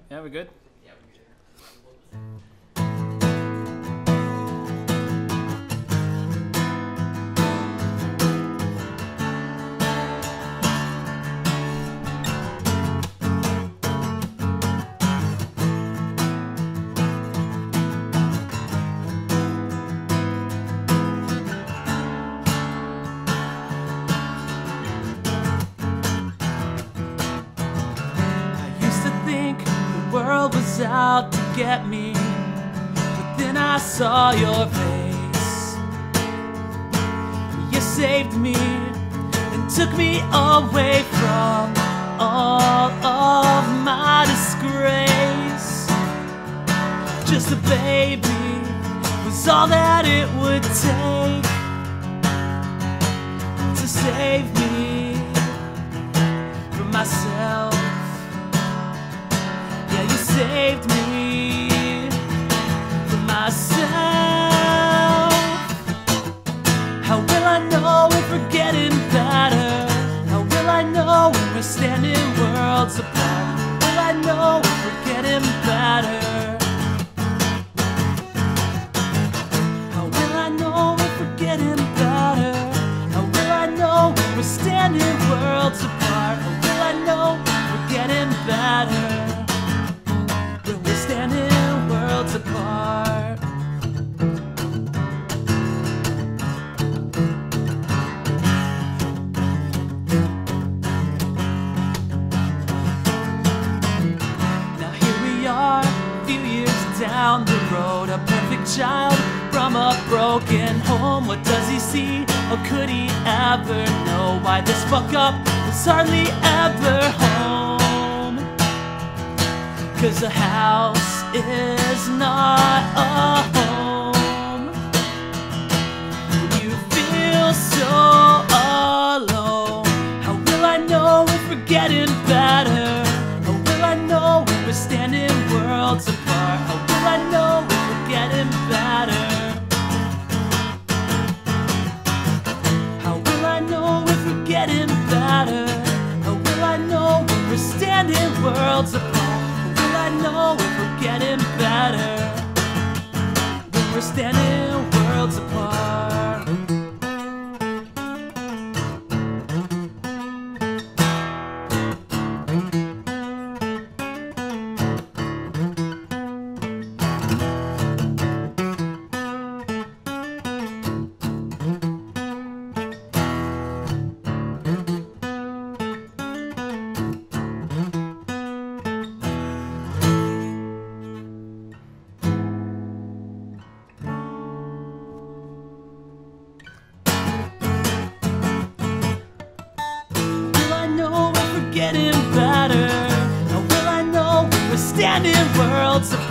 Yeah, we're good. Was out to get me, but then I saw your face. You saved me and took me away from all of my disgrace. Just a baby was all that it would take to save me from myself. Saved me from myself. How will I know if we're getting better? How will I know when we're standing worlds apart? Will I know if we're getting better? How will I know if we're getting better? How will I know when we're standing worlds apart? How will I know if we're getting better? Standing worlds apart. Now here we are, a few years down the road, a perfect child from a broken home. What does he see, or could he ever know? Why this fuck up was hardly ever home? 'Cause a house is not a home. You feel so alone. How will I know if we're getting better? How will I know if we're standing worlds apart? How will I know if we're getting better? How will I know if we're getting better? How will I know when we're standing worlds apart? I know if we're getting better when we're standing worlds apart. Getting better. How will I know we're standing worlds apart?